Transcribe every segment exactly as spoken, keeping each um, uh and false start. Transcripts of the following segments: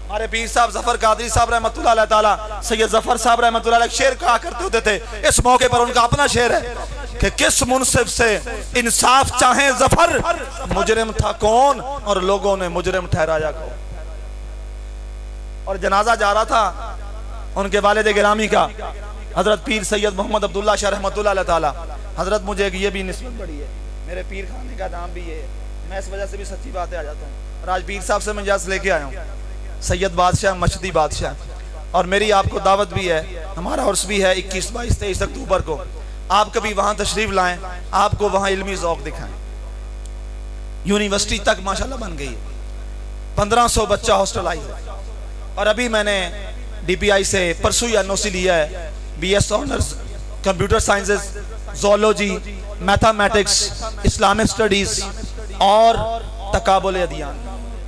हमारे पीर साहब जफर कादरी साहब रहमतुल्लाह अलैह ताला, सैयद जफर साहब रहमतुल्लाह अलैह शेर कहा करते होते थे। इस मौके पर उनका अपना शेर है कि किस मुनसिफ से इंसाफ चाहे जफर, मुजरिम था कौन और लोगों ने मुजरिम ठहराया कौन। और जनाजा जा रहा था उनके वालिद गिरामी का, हजरत पीर सैयद मोहम्मद अब्दुल्ला शाह रहमतुल्लाह अलैह ताला। हजरत मुझे एक ये भी निस्बत बड़ी है, मेरे पीर खाने का नाम भी ये है, मैं इस वजह से भी सच्ची बातें आ जाता हूँ। और आज पीर साहब से मैं इजाज़त लेके आया हूँ, सैयद बादशाह मशदी बादशाह, और मेरी आपको दावत भी है, हमारा उर्स भी है इक्कीस बाईस तेईस अक्टूबर को। आप कभी वहाँ तशरीफ लाएं, आपको वहाँ इल्मी ज़ौक़ दिखाएं। यूनिवर्सिटी तक माशाल्लाह बन गई है, पंद्रह सौ बच्चा हॉस्टलाइज है। और अभी मैंने डी पी आई से परसों एन ओ सी लिया है, B S honours computer sciences, zoology, mathematics, Islamic studies और तकाबुल अदियान।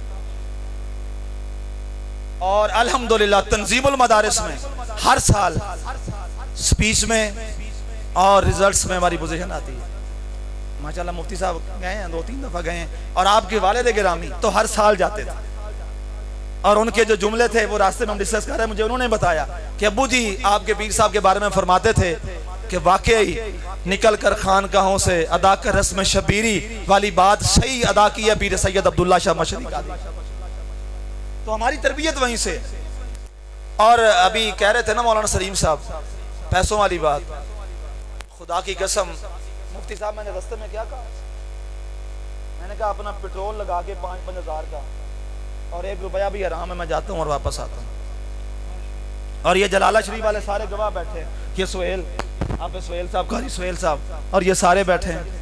और अल्हम्दुलिल्लाह तंजीमुल मदारिस में हर साल स्पीच में और रिजल्ट्स में हमारी पोजीशन आती है। माशाल्लाह मुफ्ती साहब गए हैं, दो तीन दफ़ा गए हैं, और आपके वालिद गिरामी तो हर साल जाते थे। और उनके जो जुमले थे वो रास्ते में हम डिस्कस कर रहे हैं, मुझे उन्होंने बताया कि अब्बू जी आपके पीर साहब के बारे में फरमाते थे कि वाकई निकल कर खानकाहों से अदा कर रस्म शबीरी वाली बात सही अदा की है पीर सैयद अब्दुल्ला शाह मशदी का। तो हमारी तरबियत वहीं से। और अभी कह रहे थे ना मौलाना सलीम साहब पैसों वाली बात, खुदा की कसम मुफ्ती साहब मैंने रास्ते में क्या कहा, मैंने कहा अपना पेट्रोल लगा के पाँच पाँच हजार का और एक रुपया भी हराम है, मैं जाता हूँ और वापस आता हूँ। और ये जलाला शरीफ वाले सारे गवाह बैठे हैं, ये सोहेल आप सोहेल साहब, कारी सोहेल साहब, और ये सारे बैठे हैं।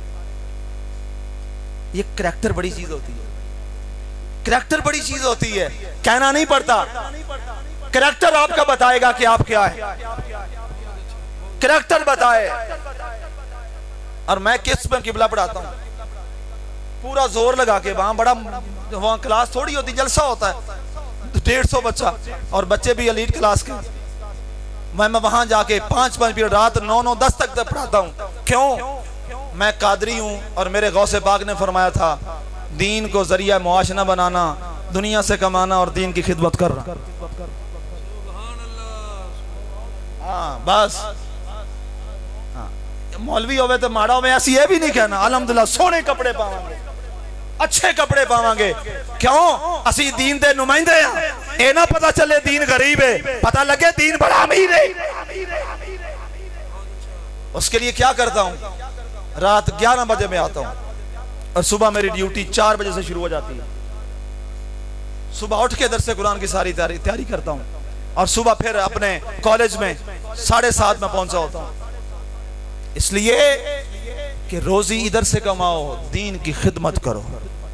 ये करैक्टर बड़ी चीज होती है, करैक्टर बड़ी चीज होती है, कहना नहीं पड़ता। करैक्टर आपका बताएगा कि आप क्या है, करैक्टर बताए। और मैं किस में किबला पढ़ाता हूँ, पूरा जोर लगा के, वहां बड़ा वहां क्लास थोड़ी होती, जलसा होता है, डेढ़ सौ बच्चा और बच्चे भी एलीट क्लास के। मैं मैं वहां जाके पांच पांच पीरियड रात नौ नौ दस तक पढ़ाता हूँ। क्यों? मैं कादरी हूँ और मेरे गौसे पाक ने फरमाया था दीन को जरिया मुआश न बनाना, दुनिया से कमाना और दीन की खिदमत करना। हाँ बस, हाँ मौलवी होवे तो माड़ा होवे ऐसी ये भी नहीं कहना। अल्हम्दुलिल्लाह सोने कपड़े पावांगे, अच्छे कपड़े पावांगे। क्यों? असी दीन दे नुमाइंदे हैं। ये ना पता चले दीन गरीब है, पता लगे दीन बड़ा अमीर है। उसके लिए क्या करता हूँ, रात ग्यारह बजे में आता हूँ और सुबह मेरी ड्यूटी चार बजे से शुरू हो जाती है। सुबह उठ के दरसे कुरान की सारी तैयारी तैयारी करता हूँ और सुबह फिर अपने कॉलेज में साढ़े सात में पहुंचा होता हूँ, इसलिए कि रोजी इधर से कमाओ, दीन की खिदमत करो।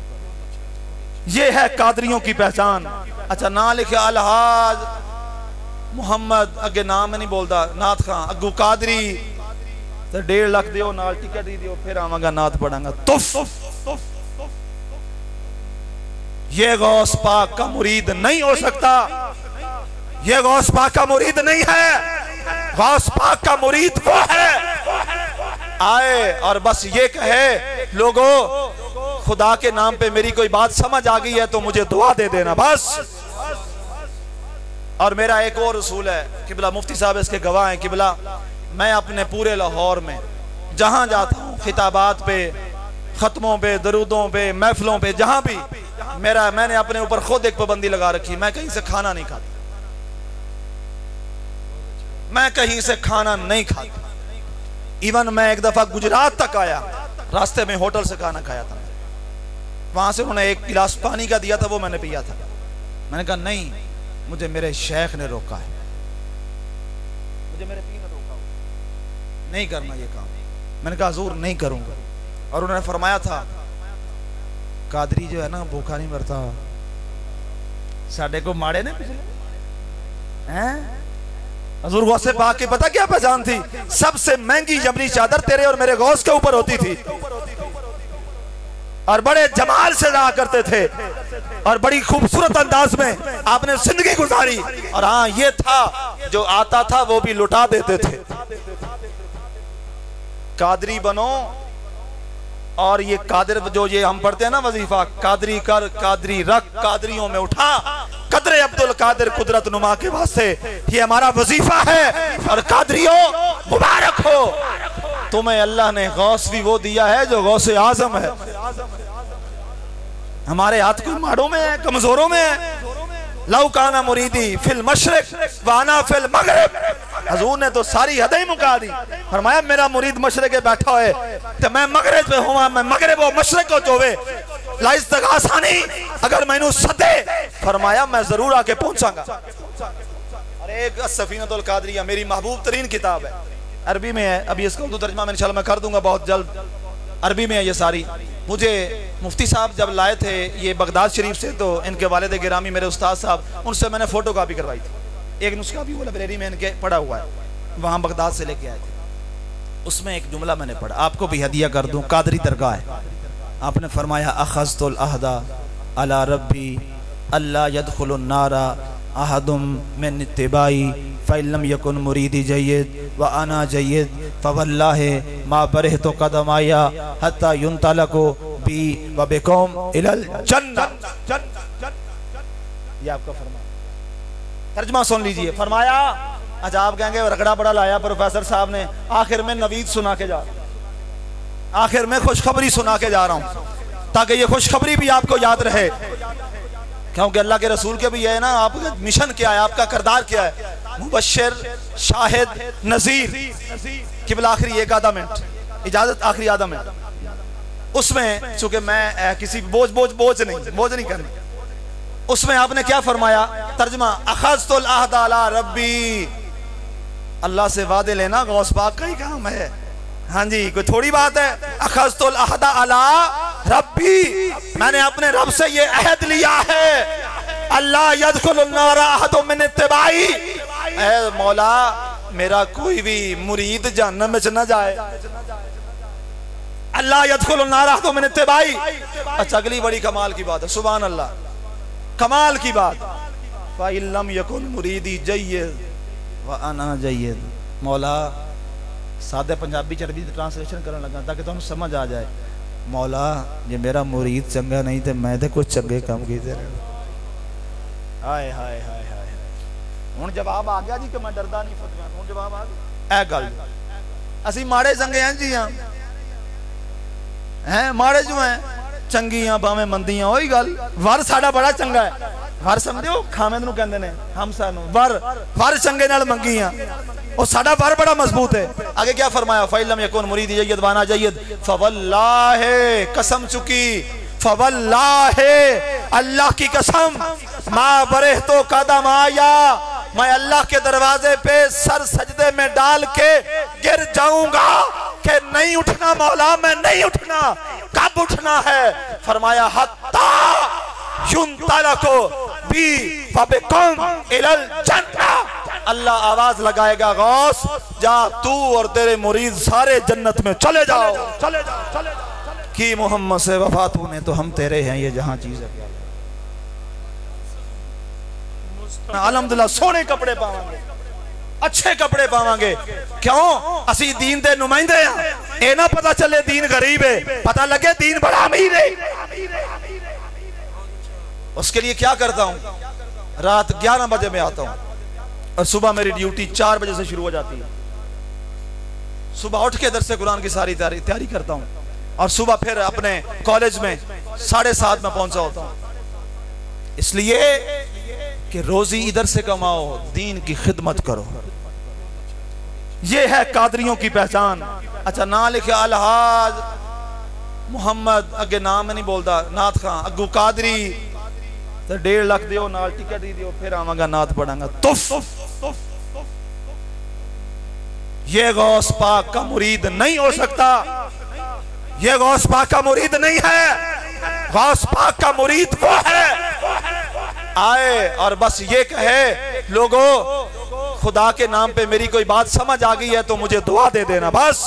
ये है कादरियों की पहचान। अच्छा ना लिखे अलहाज मोहम्मद, अगे नाम नहीं बोलता, नाथ खां अगू कादरी, तो डेढ़ लाख दियो नाल टिकट ही दियो, फिर आवांगा नाथ पढ़ांगा। तुफ, ये गौस पाक का मुरीद नहीं हो सकता, ये गौस पाक का मुरीद नहीं है। गौस पाक का मुरीद वो है आए और बस ये कहे लोगों खुदा के नाम पे मेरी कोई बात समझ आ गई है तो मुझे दुआ दे देना बस। और मेरा एक और उसूल है, किबला मुफ्ती साहब इसके गवाह हैं, किबला मैं अपने पूरे लाहौर में जहां जाता हूं, खिताबात पे, खत्मों पे, दरूदों पे, महफिलों पे, जहां भी मेरा मैंने अपने ऊपर खुद एक पाबंदी लगा रखी, मैं कहीं से खाना नहीं खाता, मैं कहीं से खाना नहीं खाता। इवन मैं एक दफा गुजरात तक आया, रास्ते में होटल से खाना खाया था, वहां से उन्होंने एक गिलास पानी का दिया था, वो मैंने पिया था। मैंने कहा नहीं, मुझे मेरे शेख ने रोका है, मुझे मेरे पीर ने रोका है, नहीं करना ये काम। मैंने कहा हुजूर नहीं करूंगा। और उन्होंने फरमाया था कादरी जो है ना भूखा नहीं मरता, साडे को माड़े ने पिछले हैं। हुजूर गौसे पाक की पता क्या पहचान थी, सबसे महंगी जमनी चादर तेरे और मेरे गौस के ऊपर होती थी और बड़े जमाल से रहा करते थे और बड़ी खूबसूरत अंदाज में आपने जिंदगी गुजारी। और हाँ ये था जो आता था वो भी लुटा देते थे। कादरी बनो, और ये कादिर जो ये हम पढ़ते हैं ना वजीफा, कादरी कर कादरी रख, कादरियों में उठा, कदर कद्र अब्दुल कादिर कुदरत नुमा के वास्ते ये हमारा वजीफा है। और कादरियों मुबारक हो, तुम्हें अल्लाह ने गौस भी वो दिया है जो गौसे आजम है। हमारे हाथ कोई माड़ों में है, कमजोरों में है। लौकाना मुरीदी फिल मशरिक वाना फिल मगरिब, हजूर ने तो सारी हदें मुका दी। फरमाया मेरा मुरीद मशरिक पे बैठा है तो मैं मगरिब पे हुआ, मैं मगरिब और मशरिक को जोवे लाइस तक आसानी अगर मैनू सदे, फरमाया मैं जरूर आके पहुंचांगा। और एक सफीनतुल कादरिया मेरी महबूब तरीन किताब है, अरबी में है। अभी इसका उर्दू तर्जुमा मैं इंशाल्लाह मैं कर दूंगा बहुत जल्द। अरबी में है ये सारी। मुझे मुफ्ती साहब जब लाए थे ये बगदाद शरीफ से, तो इनके वालिद गिरामी मेरे उस्ताद साहब, उनसे मैंने फ़ोटो कापी करवाई थी। एक नुस्खा भी वो लाइब्रेरी में इनके पढ़ा हुआ है, वहाँ बगदाद से लेके आए थे। उसमें एक जुमला मैंने पढ़ा, आपको भी हदिया कर दूँ, कादरी दरगाह है। आपने फरमाया अखज़तुल अहदा अला रब्बी अल्ला यदखुलुन नारा अहदुम मिन इत्तिबाई फ़इल्लम यकुन मुरीदी जय्यद व अना जय्यद फ़वल्लाहि मा बरहतु क़दमाया हत्ता युंतलकु बी व बिकुम इलल जन्नत। ये आपका फरमान, तर्जुमा सुन लीजिए। फरमाया, अच्छा आप कहेंगे रगड़ा बड़ा लाया प्रोफेसर साहब ने, आखिर में नवीद सुना के जा, आखिर में खुशखबरी सुना के जा रहा हूं ताकि ये खुशखबरी भी आपको याद रहे, क्योंकि अल्लाह के रसूल के भी ये है ना, आपका मिशन क्या है, आपका किरदार क्या है, मुबश्शिर शाहिद नजीर। किबला आखिरी एक आधा मिनट, इजाजत आखिरी आधा मिनट। उसमें चूंकि मैं किसी बोझ बोझ बोझ नहीं बोझ नहीं करनी, उसमें आपने क्या फरमाया, तर्जुमा अखज़तुल अहदा अला रब्बी, अल्लाह से वादे लेना गौस पाक का ही काम है। हाँ जी, कोई थोड़ी बात है। अखज़तुल अहदा अला रब्बी, मैंने अपने रब से ये अहद लिया है, अल्लाह यदखुलुन नारा अहदुम मिन इत्तिबाई, ऐ मौला मेरा कोई भी मुरीद जहन्नम में न जाए। अल्लाह यदखुलुन नारा अहदुम मिन इत्तिबाई। अच्छा अगली बड़ी कमाल की बात है, सुभान अल्लाह, कमाल की बात, फ़इल्लम यकुन मुरीदी जय्यद व अना जय्यद। मौला सादे पंजाबी चरबी ट्रांसलेशन करने लगा ताकि तुम समझ आ जाए, मौला जे मेरा मुरीद चंगा नहीं तो मैं तो कुछ चंगे काम कीते। हाय हाय हाय हाय, हुण जवाब आ गया जी कि मैं डरदा नहीं फतवा, हुण जवाब आ गया। ए गल असी माड़े चंगे हैं जी, हाँ हैं माड़े जो हैं, चंगियां भावें मंदियां, वही गल। वर साडा बड़ा चंगा है, वर समझो खामेद नूं कहंदे ने हम सानू वर, वर चंगे नाल मंगियां, और साडा वर बड़ा मजबूत है। आगे क्या फरमाया, फ़इल्लम यकुन मुरीदी जय्यद वाना जय्यद फ़वल्लाहि, कसम चुकी, फ़वल्लाहि अल्लाह की कसम, मा बरहतु क़दमाया, मैं अल्लाह के दरवाजे पे सर सजदे में डाल के गिर जाऊंगा कि नहीं उठना मौला, मैं नहीं उठना। कब उठना है, फरमाया हत्ता युंतलकु बी व बिकुम इलल जन्नत। अल्लाह आवाज लगाएगा, गौस जा तू और तेरे मुरीद सारे जन्नत में चले जाओ, चले जाओ, चले जाओ। कि मोहम्मद से वफा तूने तो हम तेरे हैं, ये जहां चीज है। अल्हम्दुलिल्लाह सोने कपड़े पावांगे, अच्छे कपड़े पावांगे, क्यों असी दीन दे नुमाइंदे हैं। ए ना पता चले दीन गरीब है, पता लगे दीन बड़ा अमीर है। उसके लिए क्या करता हूं, रात ग्यारह बजे में आता हूं और सुबह मेरी ड्यूटी चार बजे से शुरू हो जाती है। सुबह उठ के दरसे कुरान की सारी तैयारी तैयारी करता हूं और सुबह फिर अपने कॉलेज में साढ़े सात में पहुंचा होता हूं, इसलिए कि रोजी इधर से कमाओ, दीन की खिदमत करो। ये है कादरियों की पहचान। अच्छा ना लिखे अलहाज मोहम्मद, अगे नाम नहीं बोलता, नाथ खां अगू कादरी, तो डेढ़ लाख दियो नाल टिकट ही दियो, फिर आवांगा नाथ पढ़ांगा। तुफ, ये गौस पाक का मुरीद नहीं हो सकता, ये गौस पाक का मुरीद नहीं है। गौस पाक का मुरीद वो है आए और बस ये कहे, लोगों खुदा के नाम पे मेरी कोई बात समझ आ गई है तो मुझे दुआ दे देना बस।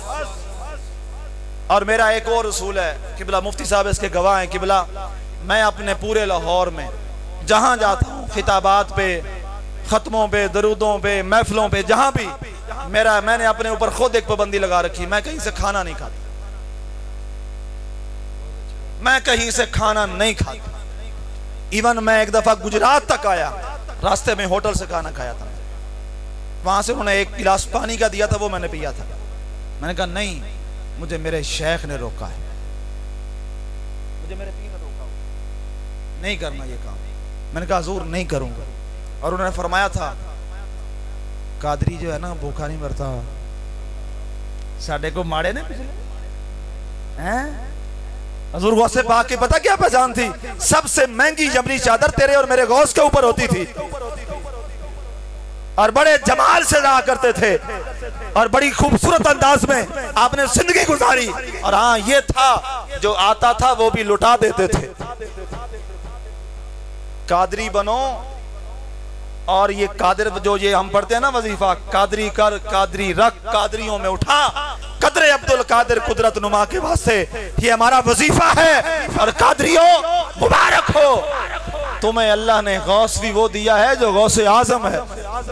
और मेरा एक और उसूल है, किबला मुफ्ती साहब इसके गवाह हैं, किबला मैं अपने पूरे लाहौर में जहां जाता हूं, खिताबात पे, खत्मों पे, दरूदों पे, महफिलों पे, जहां भी मेरा मैंने अपने ऊपर खुद एक पाबंदी लगा रखी, मैं कहीं से खाना नहीं खाता, मैं कहीं से खाना नहीं खाता। इवन मैं एक दफा गुजरात तक आया, रास्ते में होटल से खाना खाया था, वहां से उन्होंने एक गिलास पानी का दिया था, वो मैंने पिया था। मैंने कहा नहीं, मुझे मेरे शेख ने रोका है, मुझे मेरे पीर ने रोका, नहीं करना ये काम। मैंने कहा हुजूर नहीं करूंगा। और उन्होंने फरमाया था कादरी जो है ना भूखा नहीं मरता, साडे को माड़े ने पिछले हैं। हुजूर गौसे पाक की पता क्या पहचान थी? सबसे महंगी जबरी चादर तेरे और मेरे गौस के ऊपर होती थी, और बड़े जमाल से रहा करते थे, और बड़ी खूबसूरत अंदाज में आपने जिंदगी गुजारी। और हाँ, ये था जो आता था वो भी लुटा देते थे। कादरी बनो, और ये कादिर जो ये हम पढ़ते हैं ना वजीफा, कादरी कर कादरी रख कादरियों में उठा, कदरे अब्दुल कादिर कुदरत नुमा के वास्ते ये हमारा वजीफा है। और कादरियों मुबारक हो, तुम्हें अल्लाह ने गौस भी वो दिया है जो गौसे आजम है।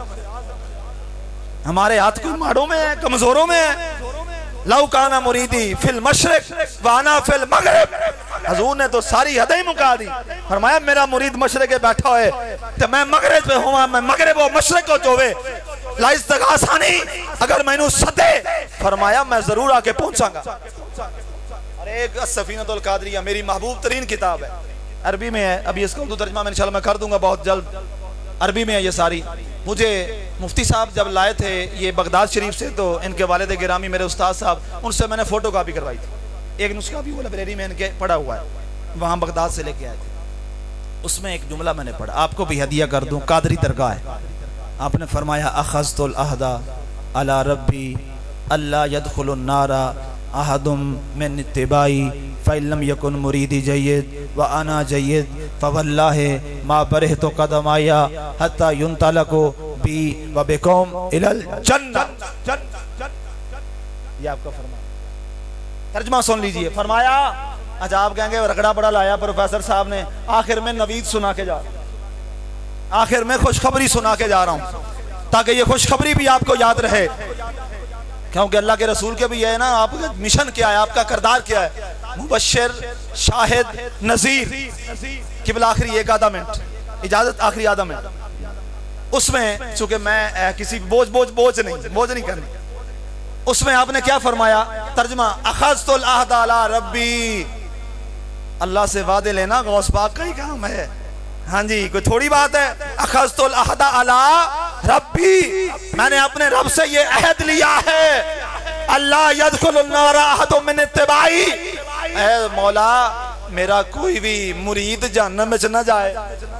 हमारे हाथ कोई माड़ों में है, कमजोरों में है। लौ काना मुरीदी फिल मशरिक वाना फिल मगरिब, हुजूर ने तो सारी हदें मुका दी। फरमाया मेरा मुरीद मशरिक बैठा है तो मैं मगरिब पे हुआ, मैं मगरिब और मशरिक को चोवे लाइस तक आसानी अगर मैनू सदे, फरमाया मैं जरूर आके पहुंचागा। अरे एक सफीनतुल कादरिया मेरी महबूब तरीन किताब है, अरबी में है, अभी इसका उर्दू तर्जुमा मैं इंशाल्लाह मैं कर दूंगा बहुत जल्द। अरबी में है ये सारी। मुझे मुफ्ती साहब जब लाए थे ये बगदाद शरीफ से, तो इनके वालिद गिरामी मेरे उस्ताद साहब, उनसे मैंने फोटो कापी करवाई थी। एक नुस्खा भी वो लाइब्रेरी में इनके पढ़ा हुआ है, वहाँ बगदाद से लेके आए थे। उसमें एक जुमला मैंने पढ़ा, आपको भी हदिया कर दूं, कादरी दरगाह है। आपने फरमाया अखज़तुल अहदा अला रब्बी अल्ला यदखुलुन नारा अहदुम मिन इत्तिबाई फ़इल्लम यकुन मुरीदी जय्यद व अना जय्यद फ़वल्लाहि मा बरहतु क़दमाया हत्ता युनतलकु बी व बिकुम इलल जन्नह। ये आपका फरमान, तर्जुमा सुन लीजिए। फरमाया, अच्छा आप कहेंगे रगड़ा बड़ा लाया प्रोफेसर साहब ने, आखिर में नवीद सुना के जा, आखिर में खुशखबरी सुना के जा रहा हूं, ताकि ये खुशखबरी भी आपको याद रहे, क्योंकि अल्लाह के रसूल के भी है ना, आपका मिशन क्या है, आपका किरदार क्या है, मुबश्शिर शाहिद नज़ीर। केवल आखिरी एक आधा मिनट इजाजत, आखिरी आधा मिनट। उसमें चूंकि मैं किसी बोझ बोझ बोझ नहीं बोझ नहीं करनी, उसमें आपने क्या फरमाया? तर्जुमा अखज़तुल अहदा अला रब्बी, अल्लाह से वादे लेना गौस पाक का ही काम है। हाँ जी, कोई थोड़ी बात है। अखज़तुल अहदा अला रब्बी, मैंने अपने रब से ये अहद लिया है, अल्लाह यदखुलुन नारा अहदुम मिन इत्तिबाई, ऐ मौला मेरा कोई भी मुरीद जहन्नम में न जाए।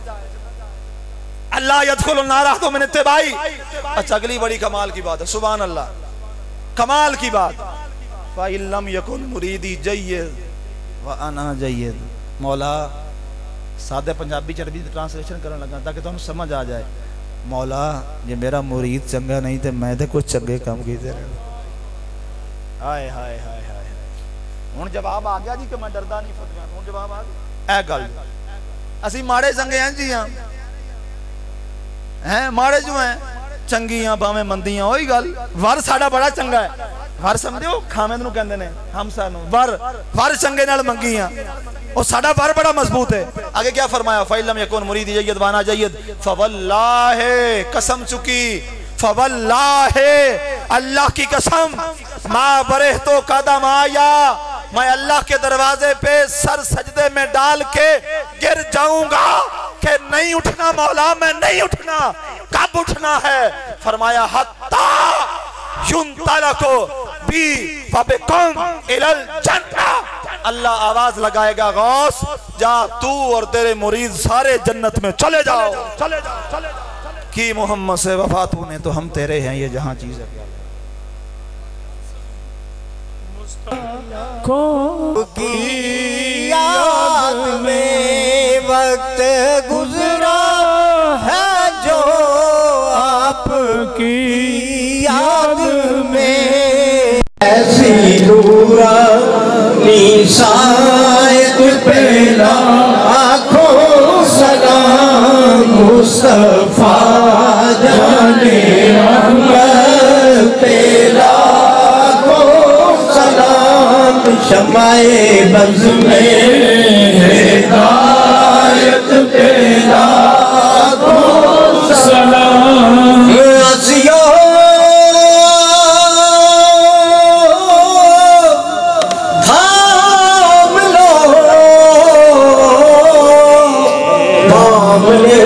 अल्लाह यदखुलुन नारा अहदुम मिन इत्तिबाई। अच्छा अगली बड़ी कमाल की बात है, सुभान अल्लाह, कमाल की बात, फ़इल्लम यकुन मुरीदी जय्यद व अना जय्यद। मौला सादे पंजाबी च अरबी ट्रांसलेशन करने लगा ताकि तुहानू समझ आ जाए। मौला जे मेरा मुरीद चंगा नहीं तो मैं तो कुछ चंगे काम कीते। हाय हाय हाय हाय, हुण जवाब आ गया जी कि मैं डरदा नहीं फतवा, हुण जवाब आ गया। ए गल असी माड़े चंगे हैं जी, हाँ हैं माड़े जो हैं, चंगियां भावें मंदियां, वही गल। वर साडा बड़ा चंगा है, वर समझो खामेंद नूं कहंदे ने हम सानू वर, वर चंगे नाल मंगियां, और साडा वर बड़ा मजबूत है। आगे क्या फरमाया? फ़इल्लम यकुन मुरीदी जय्यद वाना जय्यद फ़वल्लाहि, कसम चुकी, फ़वल्लाहि अल्लाह की कसम, मा बरहतु क़दमाया, मैं अल्लाह के दरवाजे पे सर सजदे में डाल के गिर जाऊंगा कि नहीं उठना मौला, मैं नहीं उठना। कब उठना है? फरमाया हत्ता युनतलकु बी व बिकुम इलल जन्नह। अल्लाह आवाज लगाएगा, गौस जा तू और तेरे मुरीद सारे जन्नत में चले जाओ, चले जाओ, चले जाओ। कि मोहम्मद से वफा तूने तो हम तेरे हैं, ये जहां चीज है को की याद में वक्त गुजरा है जो आपकी याद में, ऐसी नूरानी सायत पे लाखों सलाम मुस्तफा जाने रहमत पे शमाए बज़्म में हिदायत पे सामने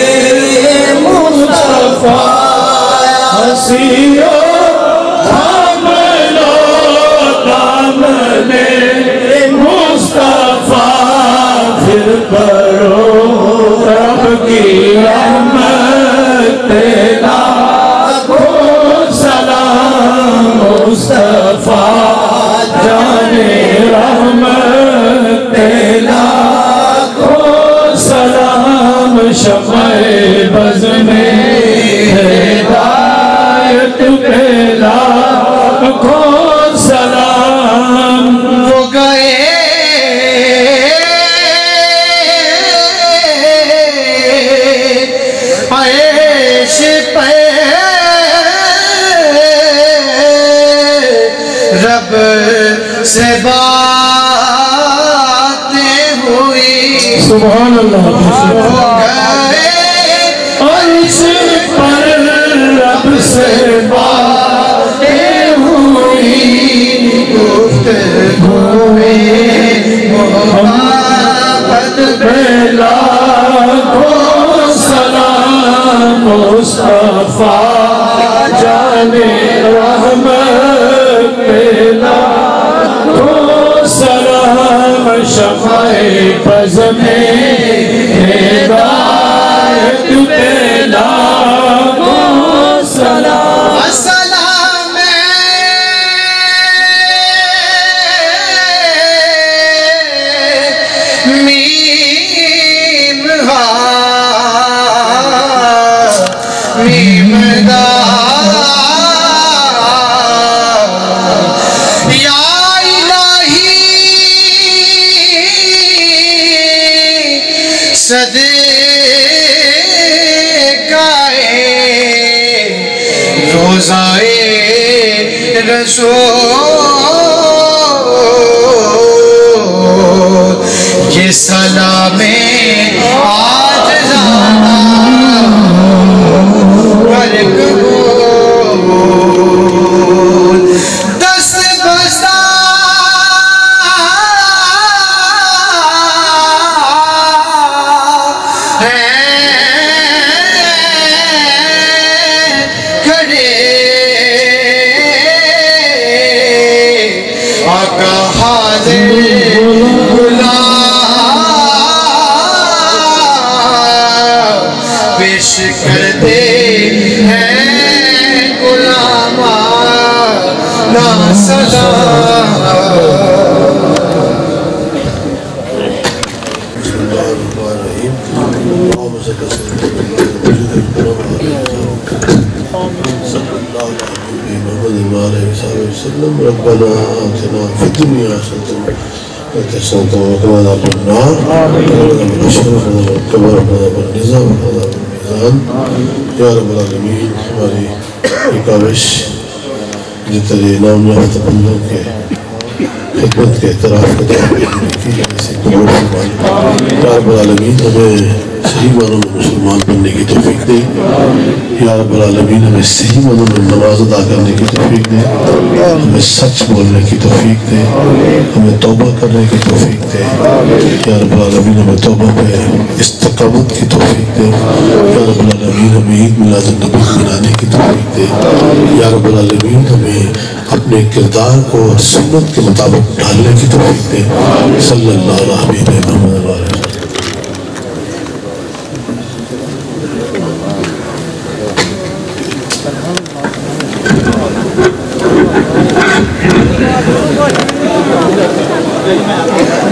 मुस्तफा हसीनो थाम लो दामने मुस्तफा फिर पढ़ो रब की रहमत लाखों सलाम मुस्तफा जाने रहमत लाखों सलाम शम्ए बज़ में हिदायत पे लाखों सलाम। वो गए ऐश पे रब से बातें हुई सुभान अल्लाह। अर्श पर रब से बातें हुई गुफ्तगू में मोहब्बत पे लाखों सलाम मुस्तफा जाने रहमत पे लाखों सलाम शम्ए बज़ में हिदायत पे लाखों सलाम। अस्सलाम मीम हा मीम दा या इलाही सदकाए रोज़ाए रसूल ये सलामे आज ज़ादा कर कबूल दस बस्ता है खड़े आका हाज़िर गुलाम पेश करते हैं गुलामा ना सलाम। रब्बना आतिना फिद दुनिया हसनतन व हसनतन वक़िना अज़ाबन्नार या रब्बल आलमीन। हमारी काविश जितने नाम याफ्ता बंदों के खिदमत के एतराफ़ के या रब्बल आलमीन हमें सही मानों में मुसलमान बनने की तौफीक दे। या रब्बल आलमीन हमें सही मानों में नमाज अदा करने की तौफीक दे, हमें सच बोलने की तौफीक दे, हमें तौबा करने की तौफीक दे। या रब्बल आलमीन हमें तौबा पे इस्तकामत की तौफीक दे। या रब्बल आलमीन हमें ईद मिलाद नबी मनाने की तौफीक दे। या रब्बल आलमीन हमें अपने किरदार को सुन्नत के मुताबिक ढालने की तौफीक दे। सल्लल्लाहु अलैहि वसल्लम। Good.